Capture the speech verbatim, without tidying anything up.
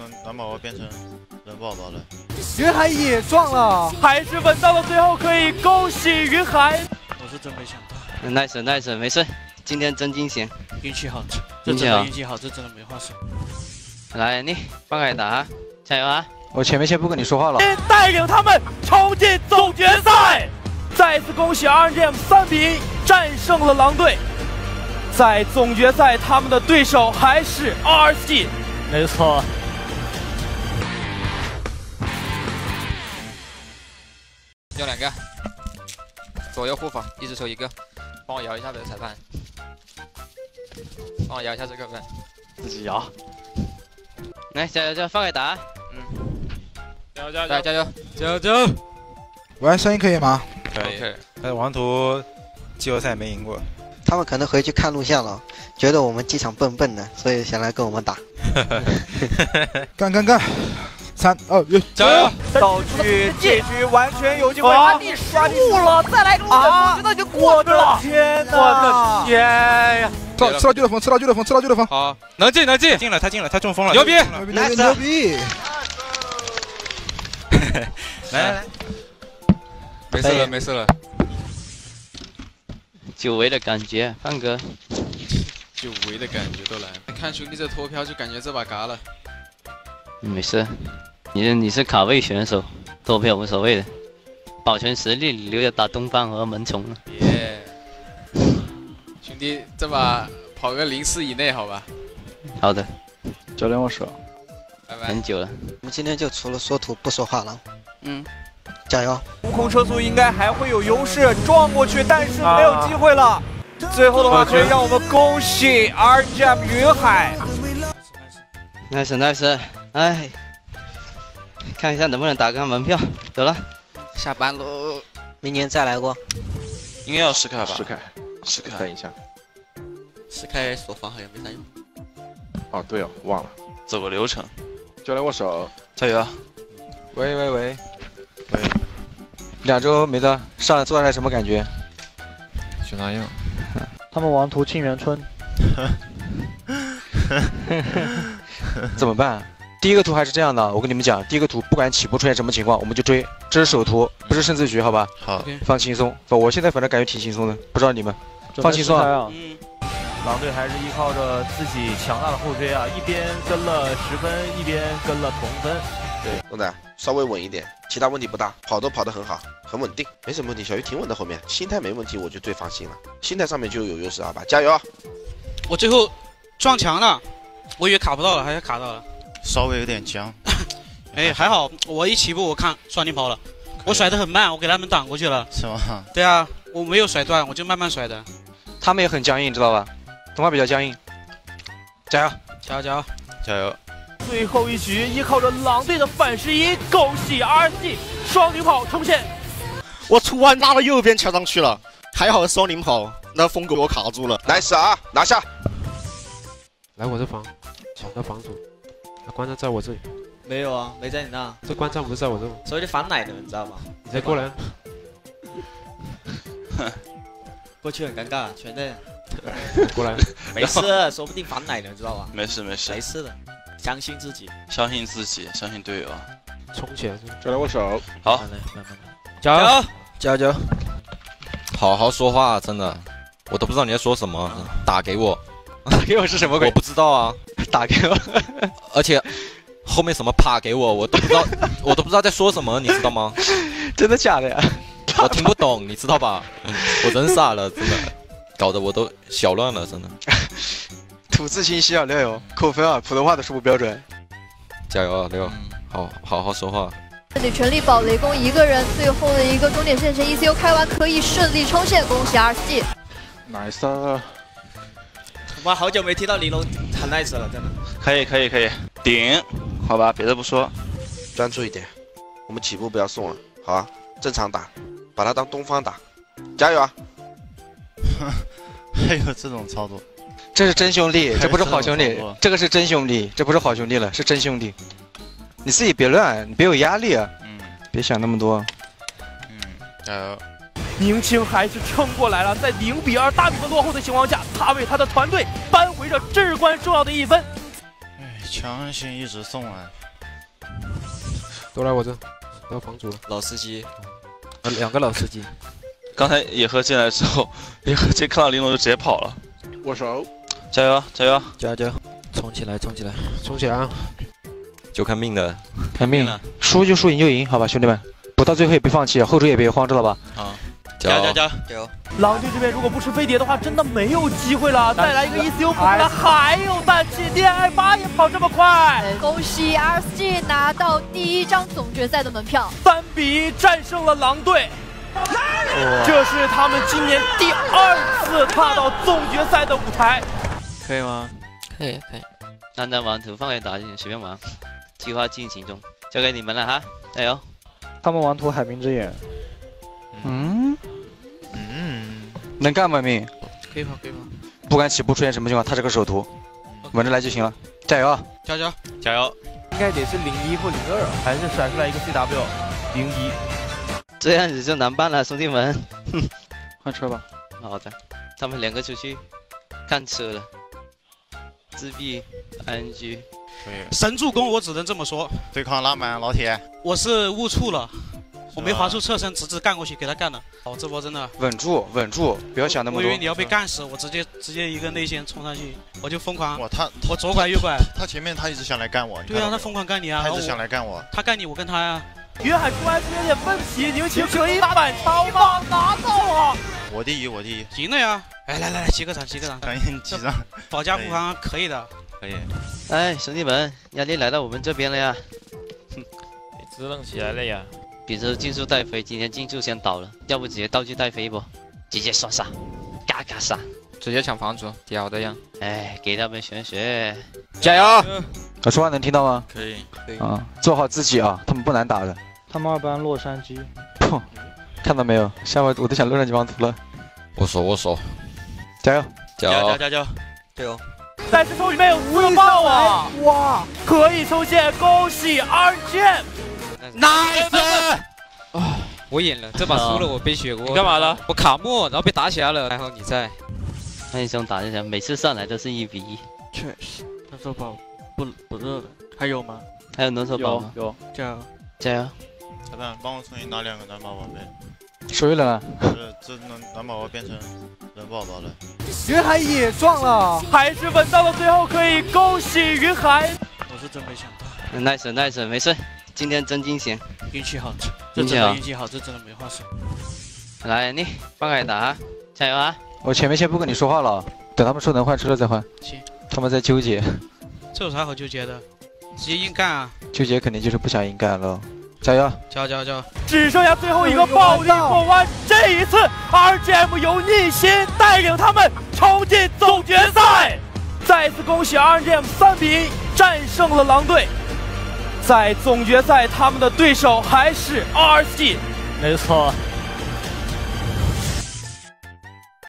蓝蓝宝宝变成人宝宝了。 云海也撞了，还是稳到了最后，可以恭喜云海。 我是真没想到。 nice nice， 没事，今天真惊险， 运气好，这真的运气好，这真的没话说。 来，你放开打，加油啊！ 我前面先不跟你说话了。 带领他们冲进总决赛，再次恭喜 R N G M 三比一战胜了狼队。在总决赛，他们的对手还是 R C。 没错。 要两个。 左右护防，一只抽一个，帮我摇一下别的裁判，帮我摇一下这个呗， 自己摇。 来，加油加油，放开打！ 嗯，加油加油加油加油加油加油！ 喂，声音可以吗？ 可以。可以。但是王图季后赛没赢过。 他们可能回去看录像了，觉得我们机场笨笨的，所以想来跟我们打。 干干干！ 三二一， 加油！道具这局完全有机会。 啊！你失误了，再来个啊！我觉得就过去了。 天哪！ 我的天呀！ 吃到吃到巨乐风，吃到巨乐风，吃到巨乐风。 好，能进能进， 进了，他进了，他中风了。 牛逼！ 牛逼牛逼牛逼！ 来来来， 没事了没事了。 久违的感觉，范哥。 久违的感觉都来了。看兄弟这脱飘，就感觉这把嘎了。 没事。 你你是卡位选手，脱票无所谓的，保全实力留着打东方和门虫了。 耶，兄弟，这把跑个零四以内，好吧？ 好的， 教练握手。 拜拜。 很久了， 我们今天就除了说图不说话了。 嗯， 加油！ 悟空车速应该还会有优势，撞过去，但是没有机会了。最后的话，可以让我们恭喜 R N G M 云海。 nice nice， 哎。 看一下能不能打个门票，走了， 下班喽， 明年再来过。 应该要试开吧？ 试开，试开，等一下。 试开锁防好像没啥用。 哦，对哦，忘了， 走个流程。 教练握手， 加油！ 喂喂喂， 喂， 两周没的，上来做下来什么感觉？ 就那样。 他们王图沁园春。 怎么办？ 第一个图还是这样的，我跟你们讲，第一个图不管起步出现什么情况，我们就追，这是首图，不是胜字局，好吧？ 好， 放轻松。不，我现在反正感觉挺轻松的，不知道你们。放轻松啊！ 嗯，狼队还是依靠着自己强大的后追啊，一边跟了十分，一边跟了同分。 对，东仔稍微稳一点，其他问题不大，跑都跑得很好，很稳定，没什么问题。小鱼挺稳的，后面心态没问题，我就最放心了。心态上面就有优势，好吧？加油！ 我最后撞墙了，我以为卡不到了，还是卡到了。 稍微有点僵， 哎，还好，我一起步我看双零跑了，我甩得很慢，我给他们挡过去了。 是吗？ 对啊，我没有甩断，我就慢慢甩的。 他们也很僵硬，知道吧？东方比较僵硬，加油， 加油，加油， 加油！ 最后一局依靠着狼队的反十一，恭喜 R C 双零跑冲线。 我突然拉到右边桥上去了，还好双零跑，那风给我卡住了。 nice啊，拿下！ 来我这房，抢到房主。 关站在我这里， 没有啊，没在你那。 这关站不是在我这吗？ 所以就反奶的，你知道吗？ 你再过来。 过去很尴尬，全在。 过来。 没事，说不定反奶的，知道吧？ 没事没事， 没事的，相信自己， 相信自己，相信队友。 冲起来！ 教练握手。 好， 慢慢慢慢加油， 加油，加油！ 好好说话，真的，我都不知道你在说什么。打给我， 打给我是什么鬼？ 我不知道啊。 打给我， 而且后面什么啪给我，我都不知道，我都不知道在说什么，你知道吗？ 真的假的呀？ 我听不懂，你知道吧？我真傻了，真的，搞得我都小乱了，真的。 吐字清晰啊，六友，扣分啊，普通话的说不标准。 加油啊，六，好好好说话。 这里全力保雷公一个人，最后的一个终点线前 E C U 开完可以顺利冲线，恭喜 R C。 nice。 我好久没听到玲珑喊 nice 了，真的。 可以可以可以，顶，好吧，别的不说， 专注一点，我们起步不要送了，好啊，正常打，把它当东方打，加油啊！ 还有这种操作， 这是真兄弟，这不是好兄弟，这个是真兄弟，这不是好兄弟了，是真兄弟。你自己别乱，你别有压力啊，嗯，别想那么多， 嗯，加油。 宁青还是撑过来了，在零比二大比分落后的情况下，他为他的团队扳回着至关重要的一分。 哎， 强行一直送啊！ 都来我这，当房主了。 老司机， 呃，两个老司机。 刚才野鹤进来之后，野鹤这看到玲珑就直接跑了。 握手， 加油加油加油加油！冲起来冲起来冲起来啊！ 就看命的， 看命了，输就输，赢就赢，好吧，兄弟们，不到最后也别放弃，后者也别慌，知道吧？ 啊！ 加油加油加油！ 狼队这边如果不吃飞碟的话，真的没有机会了。再来一个 E C U 补来，还有氮气，恋爱八也跑这么快。 恭喜 R S G 拿到第一张总决赛的门票， 三比一战胜了狼队。这是他们今年第二次踏到总决赛的舞台， 可以吗？ 可以可以。单单玩图放给打进，随便玩，计划进行中，交给你们了哈，加油！ 他们玩图海明之眼，嗯嗯，能干吗命？ 可以跑可以跑。 不管起步出现什么情况，他是个首图，稳着来就行了，加油！ 加油加油！ 应该得是零一或零二，还是甩出来一个 C W 零一。 这样子就难办了，兄弟们。 换车吧。 好的，他们两个出去看车了。自闭 I N G， 神助攻，我只能这么说。 对抗浪漫老铁， 我是误触了，我没滑出侧身，直直干过去给他干了。哦，这波真的稳住稳住，不要想那么多。 我以为你要被干死，我直接直接一个内线冲上去，我就疯狂。 哇，他我左拐右拐， 他前面他一直想来干我。 对啊，他疯狂干你啊！ 他一直想来干我。 他干你，我跟他呀。 云海出来是有点问题，牛群可以反超吗？拿到啊！ 我第一，我第一。 赢了呀！哎，来来来，击个场，击个场， 赶紧击上。 保驾护航可以的。 可以。 哎，兄弟们，压力来到我们这边了呀！ 哼，支棱起来了呀！ 比如竞速带飞，今天竞速先倒了，要不直接道具带飞不？直接刷杀，嘎嘎杀， 直接抢房主，屌的呀！ 哎，给他们玄学， 加油！我说话能听到吗？ 可以可以啊，做好自己啊，他们不难打的。 他们二班洛杉矶， 砰，看到没有？下回我都想洛杉矶王图了。 握手握手， 加油！ 加油加油加油！ 加油！ 但是手里面有四爆啊！哇，可以抽线，恭喜 R G M！Nice！ 啊，我赢了，这把输了我背血锅。 你干嘛了？ 我卡墨，然后被打起来了，还好你在。 那你想打就行，每次上来都是一比一。 确实，那手宝不不热了，还有吗？ 还有能手宝吗？ 有有，加油加油！ 小蛋，帮我重新拿两个蓝宝宝贝。 手一冷了。 这这蓝蓝宝宝变成人宝宝了。 云海也撞了，还是稳到了最后，可以恭喜云海。 我是真没想到。 nice nice， 没事，今天真惊险， 运气好，这真的运气好，这真的没话说。 来，你放开打，加油啊！ 我前面先不跟你说话了，等他们说能换车了再换。 行， 他们在纠结。 这有啥好纠结的？直接硬干啊！ 纠结肯定就是不想硬干了。加油！ 加油加油加油！ 只剩下最后一个暴力过弯，这一次 R G M 有逆心带领他们冲进总决赛。再次恭喜 R G M 三比一战胜了狼队。在总决赛，他们的对手还是 R S G。 没错，